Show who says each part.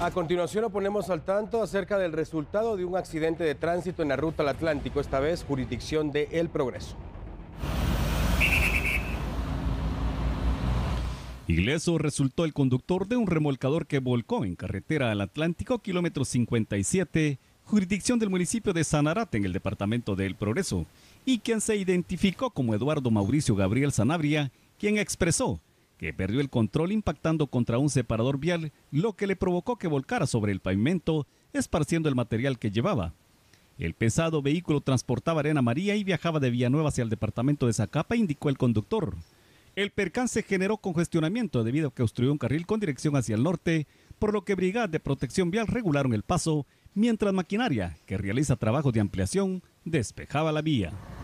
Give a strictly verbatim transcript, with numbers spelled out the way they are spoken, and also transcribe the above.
Speaker 1: A continuación lo ponemos al tanto acerca del resultado de un accidente de tránsito en la ruta al Atlántico, esta vez jurisdicción de El Progreso.
Speaker 2: Ileso resultó el conductor de un remolcador que volcó en carretera al Atlántico, kilómetro cincuenta y siete, jurisdicción del municipio de Sanarate, en el departamento de El Progreso, y quien se identificó como Eduardo Mauricio Gabriel Sanabria, quien expresó que perdió el control impactando contra un separador vial, lo que le provocó que volcara sobre el pavimento, esparciendo el material que llevaba. El pesado vehículo transportaba arena amarilla y viajaba de Villanueva hacia el departamento de Zacapa, indicó el conductor. El percance generó congestionamiento debido a que obstruyó un carril con dirección hacia el norte, por lo que brigadas de protección vial regularon el paso, mientras maquinaria, que realiza trabajos de ampliación, despejaba la vía.